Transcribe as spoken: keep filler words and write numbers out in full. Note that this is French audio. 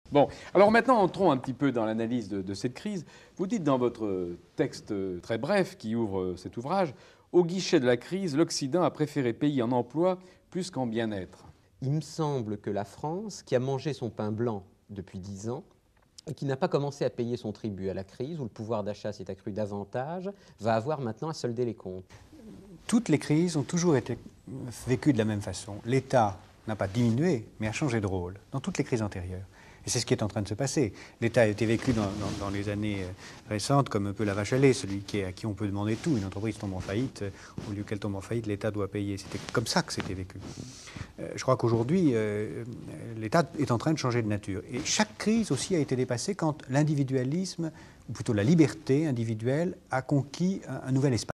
Bon, alors maintenant entrons un petit peu dans l'analyse de, de cette crise. Vous dites dans votre texte très bref qui ouvre cet ouvrage, « Au guichet de la crise, l'Occident a préféré payer en emploi plus qu'en bien-être ». Il me semble que la France, qui a mangé son pain blanc depuis dix ans, et qui n'a pas commencé à payer son tribut à la crise, où le pouvoir d'achat s'est accru davantage, va avoir maintenant à solder les comptes. Toutes les crises ont toujours été vécues de la même façon. L'État n'a pas diminué, mais a changé de rôle dans toutes les crises antérieures. Et c'est ce qui est en train de se passer. L'État a été vécu dans, dans, dans les années récentes comme un peu la vache à lait, celui qui est, à qui on peut demander tout. Une entreprise tombe en faillite, au lieu qu'elle tombe en faillite, l'État doit payer. C'était comme ça que c'était vécu. Euh, je crois qu'aujourd'hui, euh, l'État est en train de changer de nature. Et chaque crise aussi a été dépassée quand l'individualisme, ou plutôt la liberté individuelle, a conquis un, un nouvel espace.